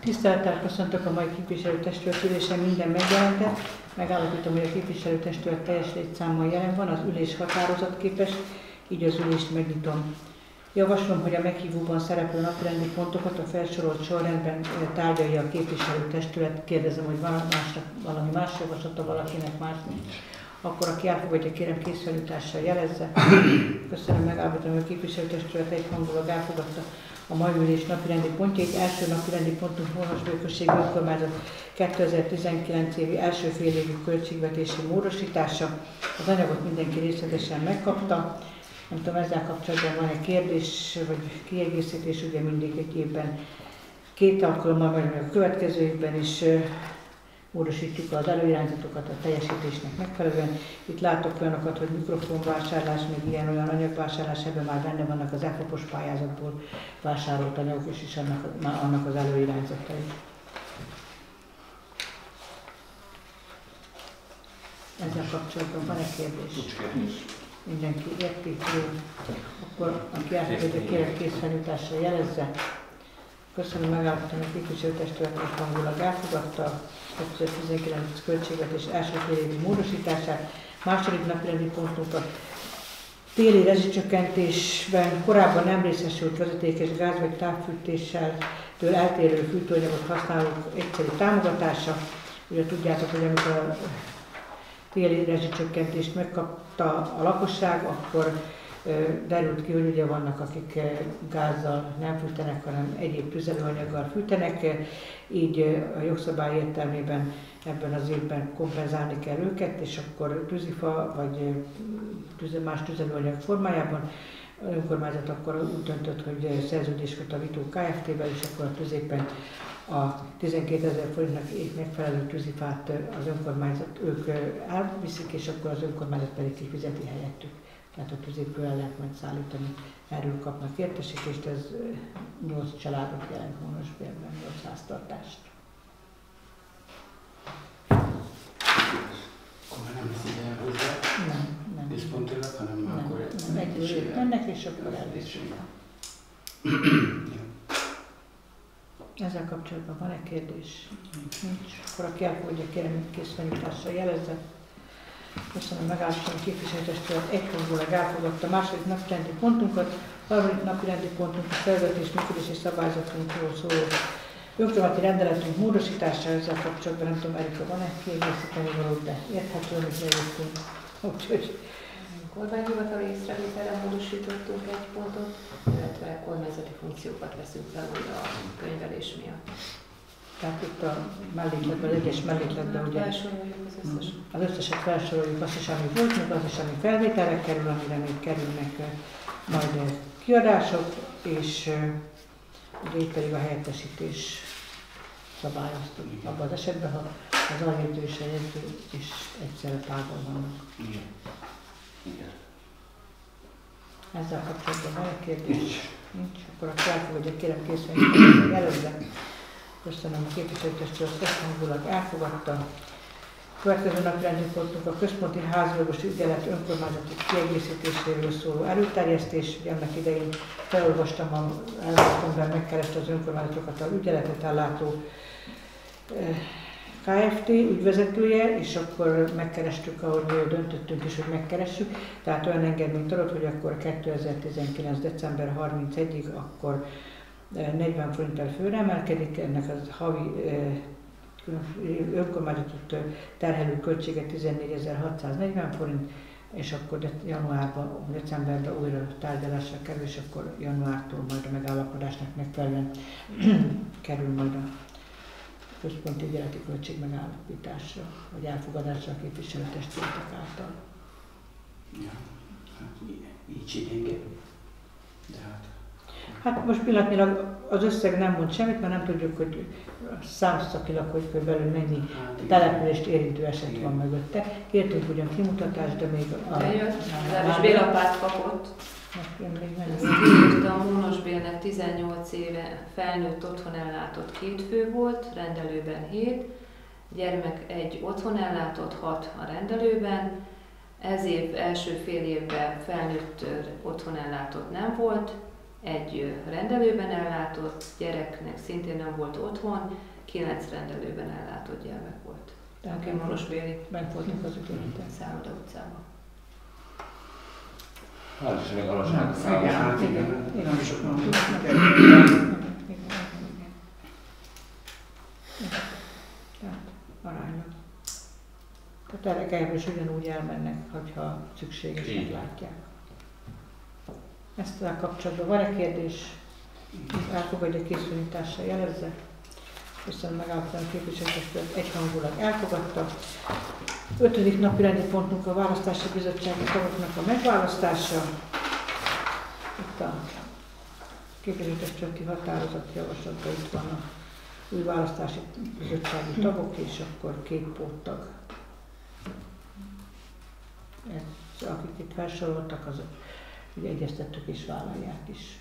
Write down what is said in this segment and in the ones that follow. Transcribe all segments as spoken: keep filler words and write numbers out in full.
Tisztelettel köszöntök a mai képviselőtestület ülésen minden megjelentet. Megállapítom, hogy a képviselőtestület teljes létszámmal jelen van, az ülés határozatképes, így az ülést megnyitom. Javaslom, hogy a meghívóban szereplő napirendi pontokat a felsorolt sorrendben tárgyalja a képviselőtestület. Kérdezem, hogy van másnak, valami más javaslata, valakinek más nincs. Akkor aki elfogadja, kérem készfelütással jelezze. Köszönöm, megállapítom, hogy a képviselőtestület egyhangulag elfogadta a mai ülés napirendi pontjait. Első napirendi pontunk Hónosbél községi önkormányzat kétezer-tizenkilenc évi első félévi költségvetési módosítása. Az anyagot mindenki részletesen megkapta. Nem tudom, ezzel kapcsolatban van-e kérdés vagy kiegészítés, ugye mindig egy évben két alkalommal, vagy a következő évben is módosítjuk az előirányzatokat a teljesítésnek megfelelően. Itt látok olyanokat, hogy mikrofonvásárlás, még ilyen-olyan anyagvásárlás, ebben már benne vannak az e fopos pályázatból vásárolt anyagok, és is annak, annak az előirányzatai. Ezzel kapcsolatban van-e kérdés? Mindenki érti? Jó. Akkor aki elfogadja, kérem készfelütással jelezze. Köszönöm, megállapítom, hogy a képviselőtestület egyhangulag elfogadta a kétezer-tizenkilenc költségvetés első félévi módosítását. Második napirendi pontunk a téli rezsicsökkentésben korábban nem részesült vezetékes gáz vagy távfűtéssel től eltérő fűtőanyagot használók egyszerű támogatása. Ugye tudjátok, hogy amikor a téli rezsicsökkentést megkapta a lakosság, akkor derült ki, hogy ugye vannak, akik gázzal nem fűtenek, hanem egyéb tüzelőanyaggal fűtenek, így a jogszabály értelmében ebben az évben kompenzálni kell őket, és akkor tűzifa vagy más tüzelőanyag formájában az önkormányzat akkor úgy döntött, hogy szerződést köt a Vitó Kft-vel, és akkor a tüzépen a tizenkétezer forintnak megfelelő tűzifát az önkormányzat, ők elviszik, és akkor az önkormányzat pedig kifizeti helyettük. Tehát a tüzépről el lehet majd szállítani, erről kapnak értesítést, ez nyolc családot jelent Hónosbélben, nyolc háztartást. Akkor már nem lesz ide hozzá? Nem, nem. Központilag, hanem nem, akkor nem, egy őrét mennek, és akkor elviszik. Ezzel kapcsolatban van-e kérdés? Nincs. Akkor aki elfogadja, kérem, készfelütással jelezze. Köszönöm, megállapítom, a képviselőtestület egyhangulag elfogadta a második napirendi pontunkat. A harmadik napirendi pontunk a szervezés működési szabályzatunkról szóló önkormányzati rendeletünk módosítása. Ezzel kapcsolatban nem tudom, Erika, van-e kiegészíteni valót, de érthető, hogy lejöttünk. Úgyhogy kormányhivatal észrevételre módosítottunk egy pontot, illetve kormányzati funkciókat veszünk fel újra a könyvelés miatt. Tehát itt a mellékletben, az egyes mellékletben ugye felsoroljuk az összes. Az összeset felsoroljuk, azt is, ami volt, meg az is, ami felvételre kerül, amire még kerülnek majd kiadások, és ugye itt pedig a helyettesítés szabályoztuk. Abban az esetben, ha az aljegyző és a jegyző is egyszerre távol vannak. Igen. Igen. Ezzel kapcsolatban van egy kérdés? Nincs. Nincs. Akkor a elfogadja, kérem készülni, jelözzem. Köszönöm, a képviselőtestület egyhangulag elfogadta. Következő napirendi pontunk a központi háziorvosi ügyelet önkormányzati kiegészítéséről szóló előterjesztés. Ennek idején felolvastam, a elvesztemben megkereste az önkormányzatokat az ügyeletet ellátó Kft. Ügyvezetője, és akkor megkerestük, ahogy döntöttünk is, hogy megkeressük. Tehát olyan engedményt adott, hogy akkor kétezer-tizenkilenc. december harmincegyedikéig akkor negyven forinttal főre emelkedik, ennek az havi önkormányzatot terhelő költsége tizennégyezer-hatszáznegyven forint, és akkor de, januárban, decemberben újra tárgyalásra kerül, és akkor januártól majd a megállapodásnak megfelelően kerül majd a központi ügyeleti költség megállapításra, vagy elfogadásra a képviselőtestületek által. Ja, hát így csináljunk. De hát... Hát most pillanatnyilag az összeg nem mond semmit, mert nem tudjuk, hogy számszakilag, hogy körülbelül mennyi hát, települést érintő eset igen. van mögötte. Kértünk ugyan kimutatást, de még a... Bejött, legalábbis Bélapát kapott. Írta a Hónosbélnek tizennyolc éve felnőtt otthon ellátott két fő volt, rendelőben hét, gyermek egy otthon ellátott hat a rendelőben. Ez év első fél évben felnőtt otthon ellátott nem volt, egy rendelőben ellátott gyereknek szintén nem volt otthon, kilenc rendelőben ellátott gyermek volt. Tehát Aki Marosbéli bent voltunk az ütőneten. Szálloda utcában. Hát is még alacsony. Hát igen, nem sokan. Tehát aránylag. Tehát erre kell is ugyanúgy elmennek, hogyha szükségesnek látják. Ezzel kapcsolatban van-e kérdés? Elfogadja készülítással, jelezze. Köszönöm, megállapodom a képviselőtestület egyhangulag elfogadta. Ötödik napi rendi pontunk a választási bizottsági tagoknak a megválasztása. Itt a képviselőtestületi határozati javaslatban itt van a új választási bizottsági tagok, és akkor két póttag. Ez, akik itt felsoroltak, azok ugye egyeztettük és vállalják is.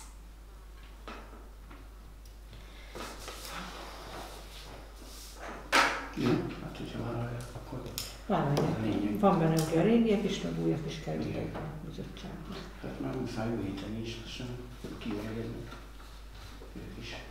Jó, hát hogyha vállalják, akkor vállalják. Van benne ugye a régiek is, meg újak is kerültek a bizottságba. hát már muszáj újítani is, lassan kivágják ők is.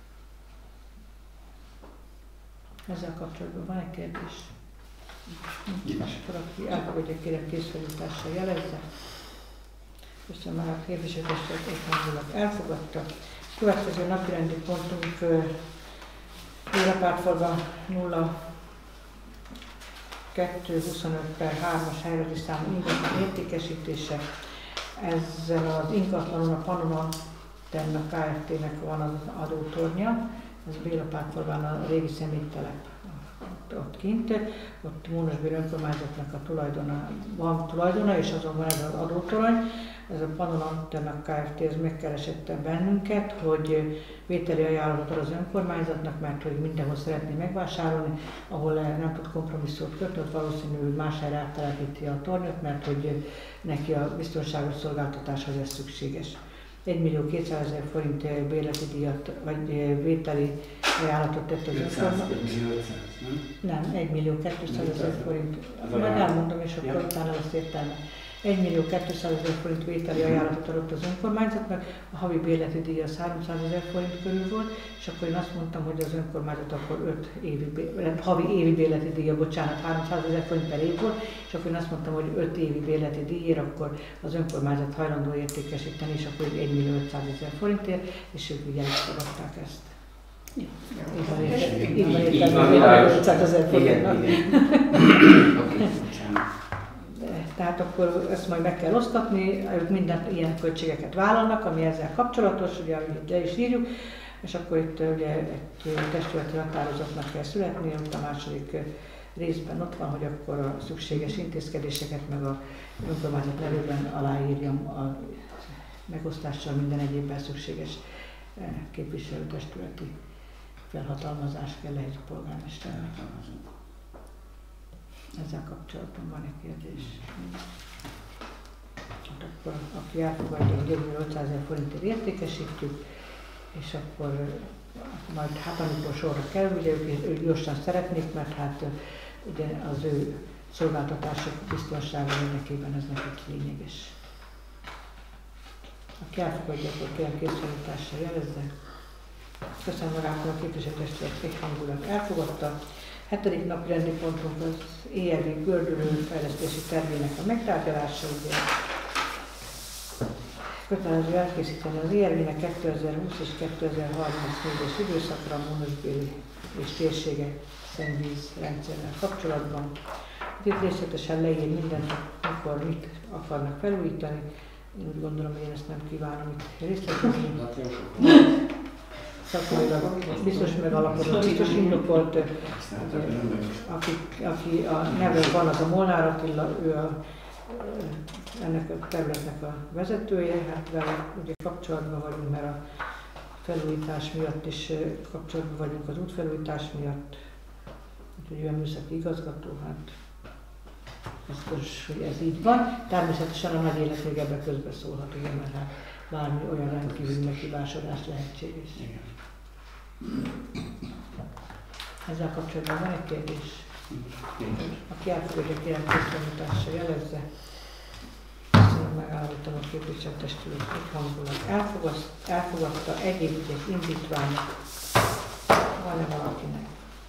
Ezzel kapcsolatban van egy kérdés? Akkor aki elfogadja, kérem készfelújítással jelezze. Köszönöm, már a képviselőtestület egyhangulag elfogadta. Következő napirendi pontunk Bélapártfalva nulla kettő huszonöt per hármas helyrajzi számú ingatlan értékesítése. Ezzel az ingatlanon a Pannon Antenna Kft-nek van az adótornya. Ez Bélapártfalván a régi személytelep ott kint. Ott Mónosbél önkormányzatnak a tulajdona, van tulajdona, és azon van ez az adótorony. Ez a Pannon Antenna Kft. Ez megkeresette bennünket, hogy vételi ajánlatot ad az önkormányzatnak, mert hogy mindenhol szeretné megvásárolni, ahol nem tud kompromisszumot kötni, ott valószínűleg más helyre áttelepíti a tornyot, mert hogy neki a biztonságos szolgáltatáshoz ez szükséges. egymillió kétszázezer forint bérleti díjat, vagy vételi ajánlatot tett az önkormányzat. Nem, egymillió kétszázezer forint. Majd elmondom, és akkor utána lesz értelme. egymillió kétszázezer forint vételi ajánlatot adott az önkormányzatnak, a havi bérleti díj az háromszázezer forint körül volt, és akkor én azt mondtam, hogy az önkormányzat akkor öt évi, havi évi bérleti díja, bocsánat, háromszázezer forint per év volt, és akkor én azt mondtam, hogy öt évi bérleti díjért akkor az önkormányzat hajlandó értékesíteni, és akkor egymillió ötszázezer forintért, és ők ugye elfogadták ezt. Így van értelme, ötszázezer forintnak. Tehát akkor ezt majd meg kell osztatni, ők minden ilyen költségeket vállalnak, ami ezzel kapcsolatos, ugye, amit le is írjuk, és akkor itt ugye egy testületi határozatnak kell születni, ott a második részben ott van, hogy akkor a szükséges intézkedéseket meg a önkormányzat nevében aláírjam a megosztással minden egyébben szükséges képviselőtestületi felhatalmazás kell egy polgármesternek. Ezzel kapcsolatban van egy kérdés. Hát akkor aki elfogadja, hogy egymillió ötszázezer forintért értékesítjük, és akkor majd hát amikor sorra kerül, ugye ők, ők gyorsan szeretnék, mert hát ugye az ő szolgáltatások biztonsága érdekében ez nekik lényeges. Aki elfogadja, akkor kérem készfelújítással jelezze. Köszönöm magától a képviselőtestület egyhangulag elfogadta. Hetedik napi rendi pontunk az é er vé gördülő fejlesztési tervének a megtárgyalása. Ugye kötelező elkészíteni az é er vé-nek kétezer-húsz és kétezer-harmincnégyes időszakra a Mónosbéli és térsége szennyvíz rendszerrel kapcsolatban. Itt részletesen leír mindent, mikor mit akarnak felújítani. Én úgy gondolom, hogy én ezt nem kívánom itt részletezni. Szakmailag biztos megalapodott, biztos indokolt, aki, aki a neve van, az a Molnár Attila, ő a, ennek a területnek a vezetője, hát vele ugye kapcsolatban vagyunk, mert a felújítás miatt is kapcsolatban vagyunk az útfelújítás miatt, úgyhogy ő a műszaki igazgató, hát biztos, hogy ez így van. Természetesen a nagy élet még ebben közbeszólhat, ugye, mert hát bármi olyan rendkívül meghibásodás lehetséges. Ezzel kapcsolatban van egy kérdés? Aki elfogadja, kérem készfelújítással jelezze. Köszönöm, megállapítom a képviselőtestület egyhangulag elfogadta, elfogadta egyéb ügyek indítványok. Van-e valakinek?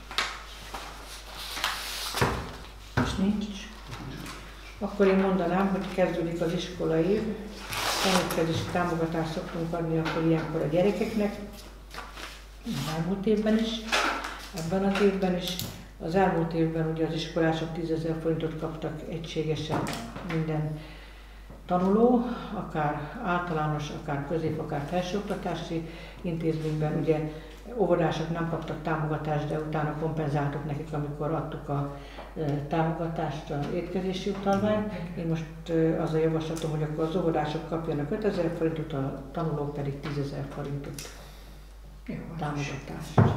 És nincs. Akkor én mondanám, hogy kezdődik az iskolai év. Tanulmányozási támogatást szoktunk adni akkor ilyenkor a gyerekeknek. Az elmúlt évben is, ebben az évben is. Az elmúlt évben ugye az iskolások tízezer forintot kaptak egységesen minden tanuló, akár általános, akár közép, akár felsőoktatási intézményben. Ugye óvodások nem kaptak támogatást, de utána kompenzáltuk nekik, amikor adtuk a támogatást, az étkezési utalványt. Én most az a javaslatom, hogy akkor az óvodások kapjanak ötezer forintot, a tanulók pedig tízezer forintot támogatást.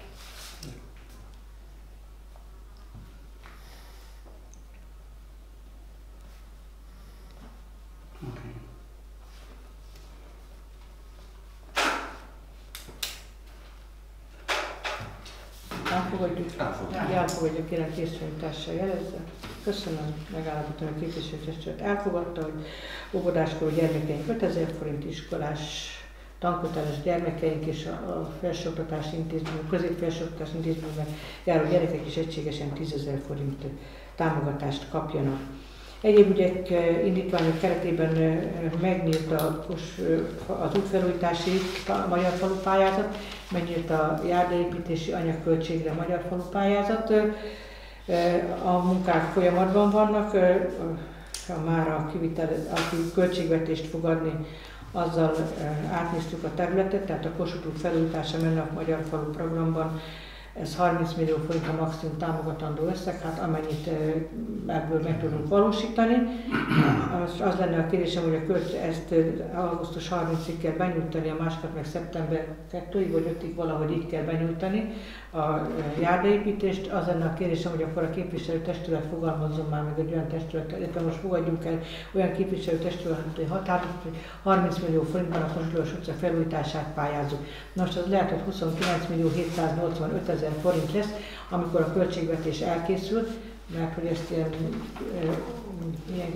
Elfogadjuk. Elfogadjuk. Elfogadjuk, kérem készfelújítással jelezze. Köszönöm, megállapítom, a képviselőtestület elfogadta, hogy óvodáskorú gyermekeink ötezer forint, iskolás tanköteles gyermekeink és a, a felsőoktatási intézményben, a közép-felsőoktatási intézményben járó gyerekek is egységesen tízezer forint támogatást kapjanak. Egyéb ügyek indítványok keretében megnyílt a, az útfelújítási Magyar Falu pályázat, megnyílt a járdaépítési anyagköltségre Magyar Falu pályázat. A munkák folyamatban vannak, már a, kivitel, a költségvetést fog adni, azzal átnéztük a területet, tehát a Kossuth út felújítása menne a Magyar Falu programban. Ez harminc millió forint a maximum támogatandó összeg, hát amennyit ebből meg tudunk valósítani. Az, az lenne a kérdésem, hogy a kölcs, ezt augusztus harmincadikáig kell benyújtani, a másikat meg szeptember kettőig vagy ötödig valahogy így kell benyújtani a járdaépítést. Az lenne a kérdésem, hogy akkor a képviselőtestület fogalmazzon már meg egy olyan testület, illetve most fogadjunk el olyan képviselőtestület határozott, hogy harminc millió forintban a Kossuth Lajos utca felújítását pályázzuk. Most az lehet, hogy huszonkilenc millió hétszáznyolcvanöt ezer forint lesz, amikor a költségvetés elkészül, mert hogy ezt ilyen... ilyen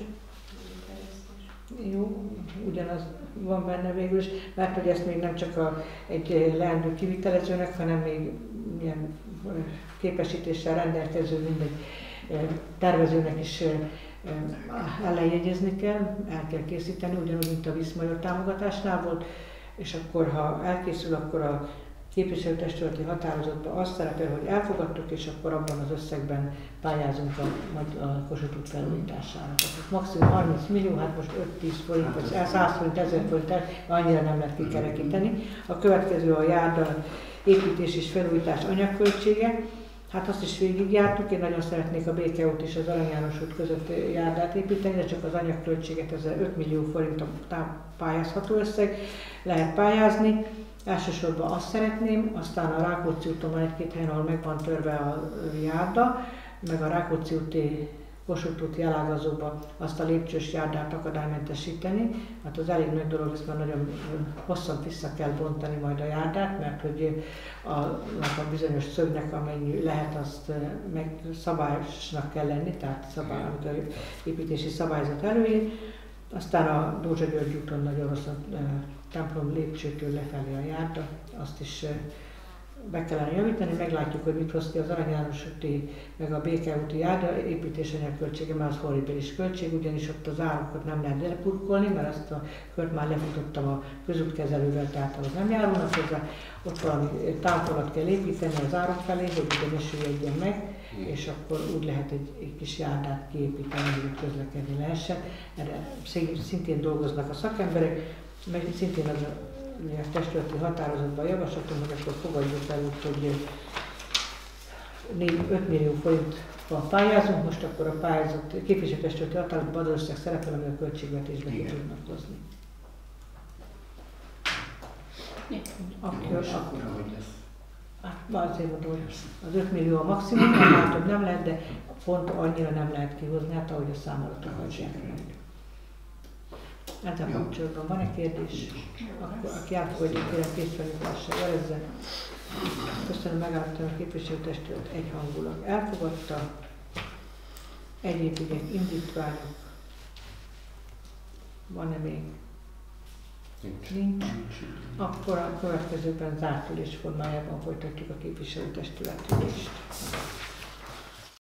jó, ugyanaz van benne végül is, mert hogy ezt még nem csak a, egy leendő kivitelezőnek, hanem még ilyen képesítéssel rendelkező mindegy tervezőnek is ellenjegyezni kell, el kell készíteni, ugyanúgy, mint a Viszmajor támogatásnál volt, és akkor ha elkészül, akkor a képviselőtestületi határozatban azt szerepel, hogy elfogadtuk, és akkor abban az összegben pályázunk a, a Kossuth út felújítására. Tehát maximum harminc millió, hát most öt-tíz forint, vagy száz forint, ezer forint, annyira nem lehet kikerekíteni. A következő a járda építés és felújítás anyagköltsége. Hát azt is végigjártuk, én nagyon szeretnék a Béke út és az Arany János út között járdát építeni, de csak az anyagköltséget, ez öt millió forint a pályázható összeg, lehet pályázni. Elsősorban azt szeretném, aztán a Rákóczi úton van egy-két helyen, ahol meg van törve a járda, meg a Rákóczi úti Kossuth úti elágazóba azt a lépcsős járdát akadálymentesíteni. Hát az elég nagy dolog, ezt már nagyon hosszan vissza kell bontani majd a járdát, mert hogy a, a bizonyos szögnek, amennyi lehet, azt meg szabályosnak kell lenni, tehát szabály, amit a építési szabályzat előír. Aztán a Dózsa György úton nagyon rossz a templom lépcsőtől lefelé a járda, azt is be kellene javítani, meglátjuk, hogy mit hoz ki az Arany János úti, meg a Béke úti járda építésanyag költsége, mert az horribilis költség, ugyanis ott az árakat nem lehet lepurkolni, mert azt a kört már lefutottam a közútkezelővel, tehát az nem járulnak hozzá. Ott valami távolat kell építeni az árak felé, hogy ugye ne süllyedjen meg, és akkor úgy lehet egy, egy kis járdát kiépíteni, hogy közlekedni lehessen. Erre szintén dolgoznak a szakemberek, meg szintén az a a testületi határozatban javaslatom, hogy akkor fogadjuk el úgy, hogy öt millió forintban pályázunk, most akkor a pályázat képviselőtestületi határozatban az összeg szerepel, ami a költségvetésbe ki tudnak hozni. Akkor, akkor hogy lesz? Hát azért mondom, hogy az öt millió a maximum, annál több nem lehet, de pont annyira nem lehet kihozni, hát ahogy a számolatokat segíteni. Ezzel kapcsolatban van-e kérdés? Akkor aki elfogadja, kérem készfelújítással jelezze. Köszönöm, megállapítom, a képviselőtestület egyhangulag elfogadta. Egyéb ügyek, indítványok. Van-e még? Nincs. Nincs. Nincs. Akkor a következőben zárt ülés formájában folytatjuk a képviselőtestület ülést.